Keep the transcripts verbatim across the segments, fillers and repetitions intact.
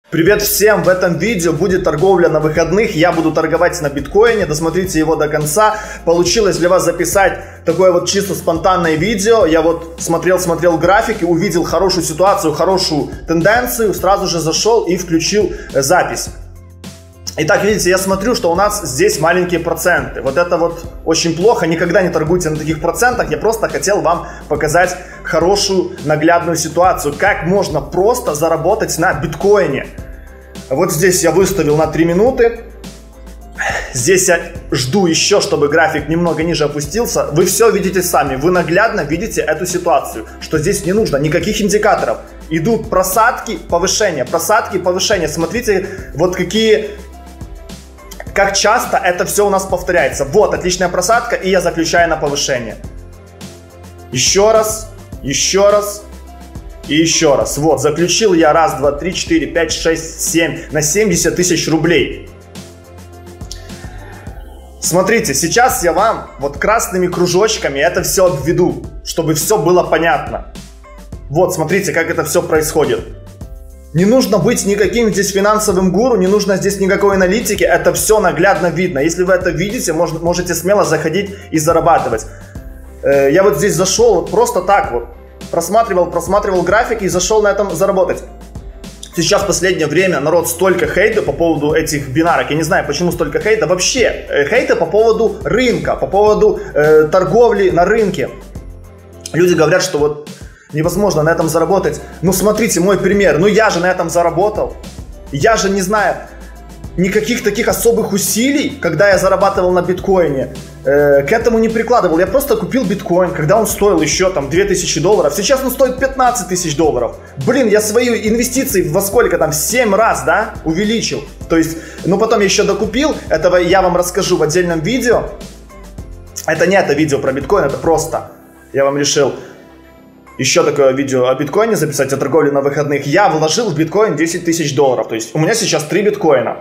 Привет всем! В этом видео будет торговля на выходных. Я буду торговать на биткоине. Досмотрите его до конца. Получилось для вас записать такое вот чисто спонтанное видео. Я вот смотрел-смотрел графики, увидел хорошую ситуацию, хорошую тенденцию. Сразу же зашел и включил запись. Итак, видите, я смотрю, что у нас здесь маленькие проценты. Вот это вот очень плохо. Никогда не торгуйте на таких процентах. Я просто хотел вам показать хорошую наглядную ситуацию. Как можно просто заработать на биткоине. Вот здесь я выставил на три минуты. Здесь я жду еще, чтобы график немного ниже опустился. Вы все видите сами. Вы наглядно видите эту ситуацию. Что здесь не нужно никаких индикаторов. Идут просадки, повышения, просадки, повышения. Смотрите, вот какие... Как часто это все у нас повторяется. Вот, отличная просадка, и я заключаю на повышение. Еще раз, еще раз и еще раз. Вот, заключил я раз, два, три, четыре, пять, шесть, семь на семьдесят тысяч рублей. Смотрите, сейчас я вам вот красными кружочками это все обведу, чтобы все было понятно. Вот, смотрите, как это все происходит. Не нужно быть никаким здесь финансовым гуру, не нужно здесь никакой аналитики, это все наглядно видно. Если вы это видите, мож, можете смело заходить и зарабатывать. Э, я вот здесь зашел вот просто так вот, просматривал, просматривал графики и зашел на этом заработать. Сейчас в последнее время народ столько хейта по поводу этих бинарок, я не знаю, почему столько хейта. Вообще, э, хейта по поводу рынка, по поводу э, торговли на рынке. Люди говорят, что вот... невозможно на этом заработать. Ну, смотрите, мой пример. Ну, я же на этом заработал. Я же не знаю никаких таких особых усилий, когда я зарабатывал на биткоине, э, к этому не прикладывал. Я просто купил биткоин, когда он стоил еще там две тысячи долларов. Сейчас он стоит пятнадцать тысяч долларов. Блин, я свои инвестиции во сколько там, в семь раз, да, увеличил. То есть, ну, потом я еще докупил. Этого я вам расскажу в отдельном видео. Это не это видео про биткоин, это просто. Я вам решил еще такое видео о биткоине записать, о торговле на выходных. Я вложил в биткоин десять тысяч долларов. То есть у меня сейчас три биткоина.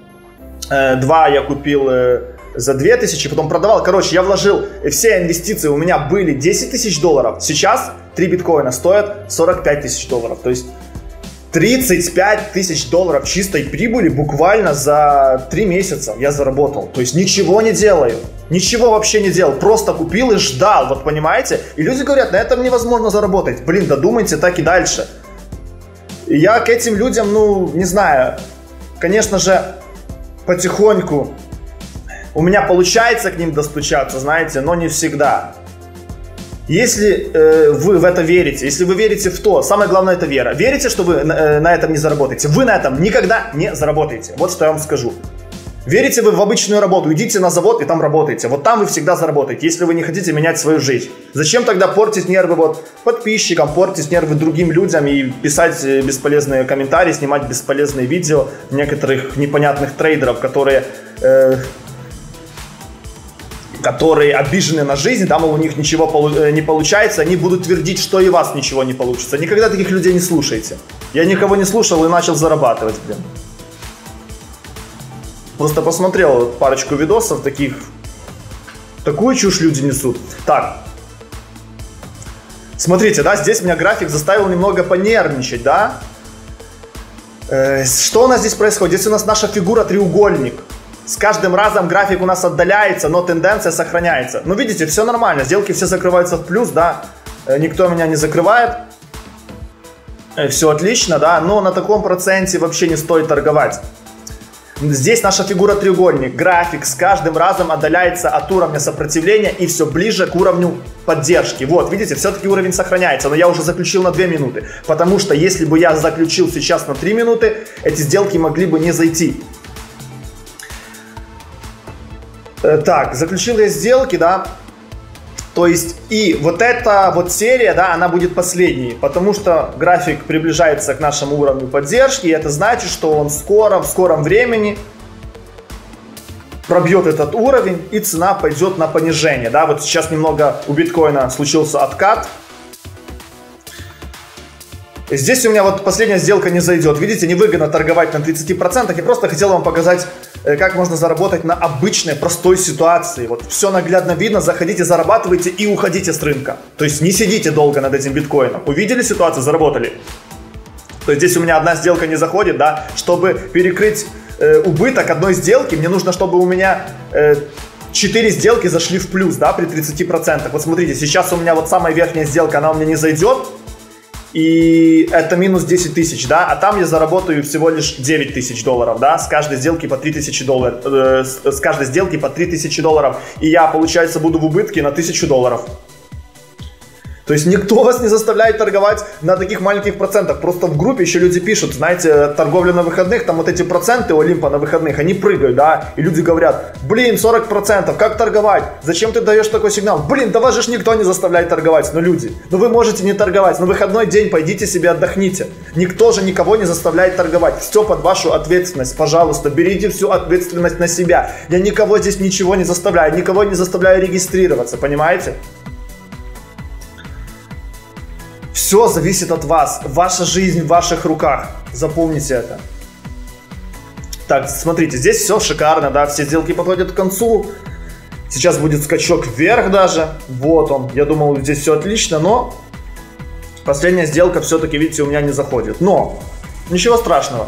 Два я купил за две тысячи, потом продавал. Короче, я вложил, все инвестиции у меня были десять тысяч долларов. Сейчас три биткоина стоят сорок пять тысяч долларов. То есть тридцать пять тысяч долларов чистой прибыли буквально за три месяца я заработал. То есть ничего не делаю. Ничего вообще не делал. Просто купил и ждал. Вот понимаете? И люди говорят, на этом невозможно заработать. Блин, додумайте так и дальше. И я к этим людям, ну, не знаю. Конечно же, потихоньку у меня получается к ним достучаться, знаете, но не всегда. Если э, вы в это верите, если вы верите в то, самое главное это вера. Верите, что вы э, на этом не заработаете? Вы на этом никогда не заработаете. Вот что я вам скажу. Верите вы в обычную работу, идите на завод и там работаете. Вот там вы всегда заработаете, если вы не хотите менять свою жизнь. Зачем тогда портить нервы вот подписчикам, портить нервы другим людям и писать бесполезные комментарии, снимать бесполезные видео некоторых непонятных трейдеров, которые... Э, которые обижены на жизнь, там у них ничего не получается, они будут твердить, что и у вас ничего не получится. Никогда таких людей не слушайте. Я никого не слушал и начал зарабатывать, блин. Просто посмотрел парочку видосов таких. Такую чушь люди несут. Так. Смотрите, да, здесь меня график заставил немного понервничать, да? Э, что у нас здесь происходит? Здесь у нас наша фигура треугольник. С каждым разом график у нас отдаляется, но тенденция сохраняется. Ну, видите, все нормально. Сделки все закрываются в плюс, да. Никто меня не закрывает. Все отлично, да. Но на таком проценте вообще не стоит торговать. Здесь наша фигура треугольник. График с каждым разом отдаляется от уровня сопротивления и все ближе к уровню поддержки. Вот, видите, все-таки уровень сохраняется. Но я уже заключил на две минуты. Потому что если бы я заключил сейчас на три минуты, эти сделки могли бы не зайти. Так, заключил я сделки, да, то есть и вот эта вот серия, да, она будет последней, потому что график приближается к нашему уровню поддержки, и это значит, что он скоро, в скором времени пробьет этот уровень, и цена пойдет на понижение, да, вот сейчас немного у биткоина случился откат. Здесь у меня вот последняя сделка не зайдет, видите, невыгодно торговать на тридцати процентах, я просто хотел вам показать, как можно заработать на обычной, простой ситуации. Вот все наглядно видно, заходите, зарабатывайте и уходите с рынка. То есть не сидите долго над этим биткоином. Увидели ситуацию, заработали. То есть здесь у меня одна сделка не заходит, да, чтобы перекрыть э, убыток одной сделки, мне нужно, чтобы у меня э, четыре сделки зашли в плюс, да, при тридцати процентах. Вот смотрите, сейчас у меня вот самая верхняя сделка, она у меня не зайдет, и это минус десять тысяч, да, а там я заработаю всего лишь девять тысяч долларов, да, с каждой сделки по три тысячи долларов, э, с, с каждой сделки по три тысячи долларов, и я, получается, буду в убытке на тысячу долларов. То есть никто вас не заставляет торговать на таких маленьких процентах. Просто в группе еще люди пишут, знаете, торговля на выходных, там вот эти проценты у Олимпа на выходных, они прыгают, да, и люди говорят, блин, сорок процентов, как торговать? Зачем ты даешь такой сигнал? Блин, да вас же никто не заставляет торговать, ну люди, ну вы можете не торговать, на выходной день пойдите себе отдохните. Никто же никого не заставляет торговать, все под вашу ответственность, пожалуйста, берите всю ответственность на себя. Я никого здесь ничего не заставляю, никого не заставляю регистрироваться, понимаете? Все зависит от вас. Ваша жизнь в ваших руках. Запомните это. Так, смотрите, здесь все шикарно, да, все сделки подходят к концу. Сейчас будет скачок вверх даже. Вот он. Я думал, здесь все отлично, но последняя сделка все-таки, видите, у меня не заходит. Но ничего страшного.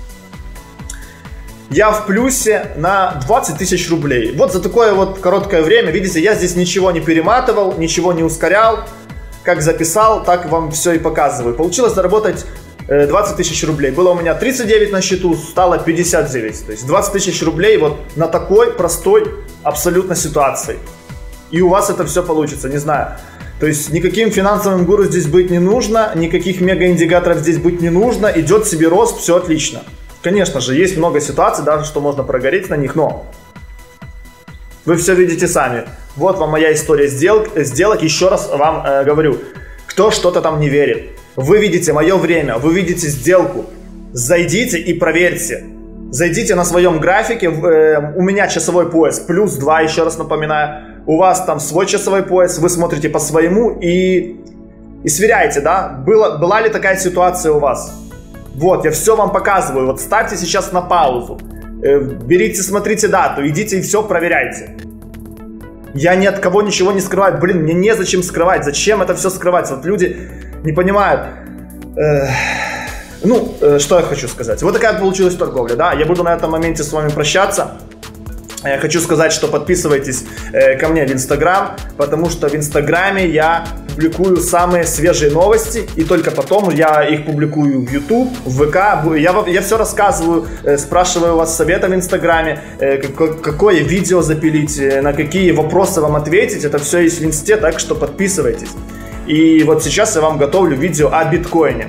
Я в плюсе на двадцать тысяч рублей. Вот за такое вот короткое время, видите, я здесь ничего не перематывал, ничего не ускорял. Как записал, так вам все и показываю. Получилось заработать двадцать тысяч рублей. Было у меня тридцать девять на счету, стало пятьдесят девять. То есть двадцать тысяч рублей вот на такой простой абсолютно ситуации. И у вас это все получится, не знаю. То есть никаким финансовым гуру здесь быть не нужно, никаких мега-индикаторов здесь быть не нужно. Идет себе рост, все отлично. Конечно же, есть много ситуаций, даже что можно прогореть на них, но вы все видите сами. Вот вам моя история сделок. сделок. Еще раз вам э, говорю, кто что-то там не верит. Вы видите мое время, вы видите сделку. Зайдите и проверьте. Зайдите на своем графике. Э, у меня часовой пояс плюс два, еще раз напоминаю. У вас там свой часовой пояс, вы смотрите по своему и, и сверяете, да, Было, была ли такая ситуация у вас. Вот, я все вам показываю. Вот ставьте сейчас на паузу. Э, берите, смотрите дату, идите и все проверяйте. Я ни от кого ничего не скрываю. Блин, мне незачем скрывать. Зачем это все скрывать? Вот люди не понимают. Эх. Ну, э, что я хочу сказать. Вот такая получилась торговля, да. Я буду на этом моменте с вами прощаться. Я хочу сказать, что подписывайтесь э, ко мне в Инстаграм, потому что в Инстаграме я публикую самые свежие новости, и только потом я их публикую в Ютуб, в ВК. Я, я все рассказываю, э, спрашиваю у вас совета в Инстаграме, э, как, какое видео запилить, э, на какие вопросы вам ответить. Это все есть в Инсте, так что подписывайтесь. И вот сейчас я вам готовлю видео о биткоине.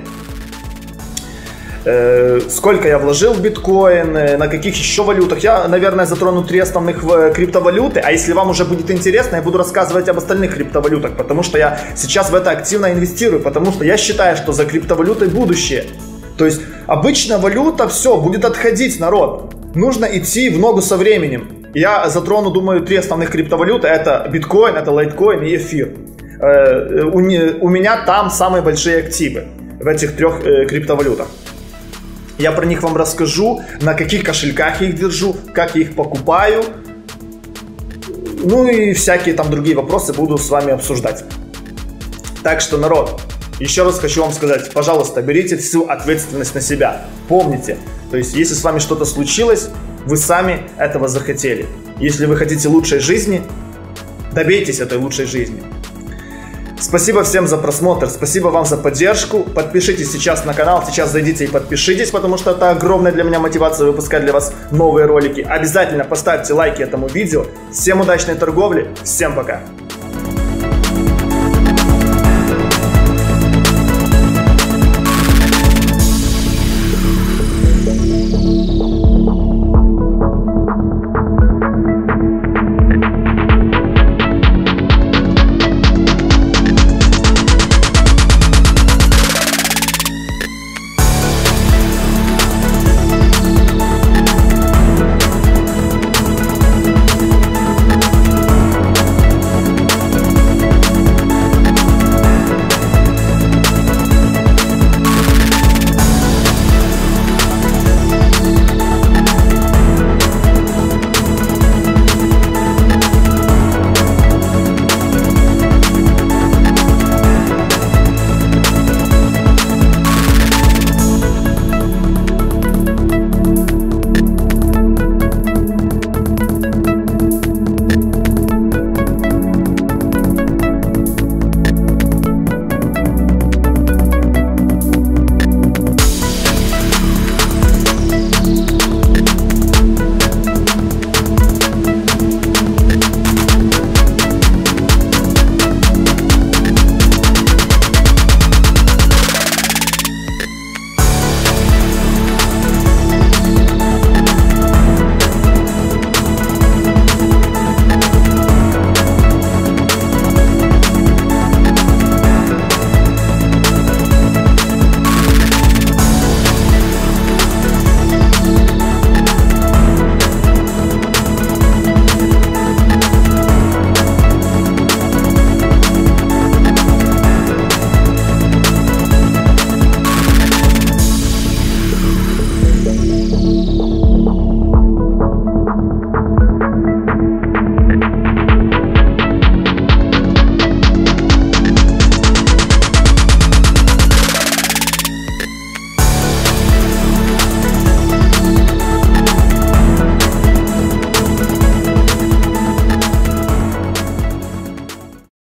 Сколько я вложил в биткоин, на каких еще валютах. Я, наверное, затрону три основных криптовалюты. А если вам уже будет интересно, я буду рассказывать об остальных криптовалютах, потому что я сейчас в это активно инвестирую, потому что я считаю, что за криптовалютой будущее. То есть обычная валюта, все, будет отходить, народ. Нужно идти в ногу со временем. Я затрону, думаю, три основных криптовалюты. Это биткоин, это лайткоин и эфир. У меня там самые большие активы в этих трех криптовалютах. Я про них вам расскажу, на каких кошельках я их держу, как я их покупаю. Ну и всякие там другие вопросы буду с вами обсуждать. Так что, народ, еще раз хочу вам сказать, пожалуйста, берите всю ответственность на себя. Помните, то есть если с вами что-то случилось, вы сами этого захотели. Если вы хотите лучшей жизни, добейтесь этой лучшей жизни. Спасибо всем за просмотр, спасибо вам за поддержку. Подпишитесь сейчас на канал, сейчас зайдите и подпишитесь, потому что это огромная для меня мотивация выпускать для вас новые ролики. Обязательно поставьте лайки этому видео. Всем удачной торговли, всем пока!